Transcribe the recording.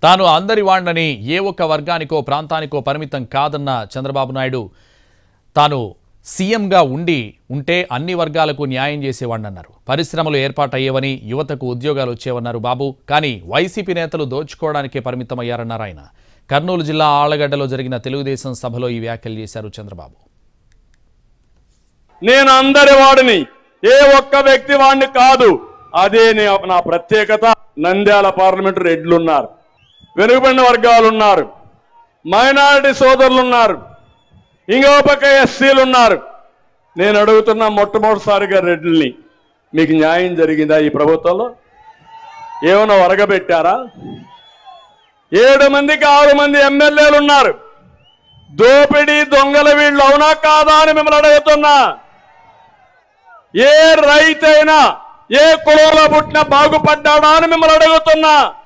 తాను అందరి వాణ్ణని ఏ ఒక్క వర్గానికో ప్రాంతానికో పరిమితం కాదన్న చంద్రబాబు నాయుడు తాను సీఎంగా ఉంటే అన్ని వర్గాలకు న్యాయం చేసేవాడన్నారు. పరిశ్రమలు ఏర్పాటయ్యేవని యువతకు ఉద్యోగాలు వచ్చేవన్నారు బాబు. కానీ వైసీపీ నేతలు దోచుకోవడానికే పరిమితమయ్యారన్నారు ఆయన. కర్నూలు జిల్లా ఆళ్లగడ్డలో జరిగిన తెలుగుదేశం సభలో ఈ వ్యాఖ్యలు చేశారు చంద్రబాబు. నేను అందరి వాడిని, ఏ ఒక్క వ్యక్తి వాడిని కాదు. అదే నా ప్రత్యేకత. నంద్యాల పార్లమెంటు రెడ్లున్నారు, వెనుకబడిన వర్గాలు ఉన్నారు, మైనారిటీ సోదరులు ఉన్నారు, ఇంకో పక్క ఎస్సీలు ఉన్నారు. నేను అడుగుతున్నా మొట్టమొదటిసారిగా రెడ్లని, మీకు న్యాయం జరిగిందా ఈ ప్రభుత్వంలో? ఏమైనా వరగబెట్టారా? 7 మందికి 6 మంది ఎమ్మెల్యేలు ఉన్నారు. దోపిడీ దొంగల వీళ్ళు అవునా కాదా అని మిమ్మల్ని అడుగుతున్నా. ఏ రైతైనా ఏ కులంలో పుట్టినా బాగుపడ్డాడా అని మిమ్మల్ని అడుగుతున్నా.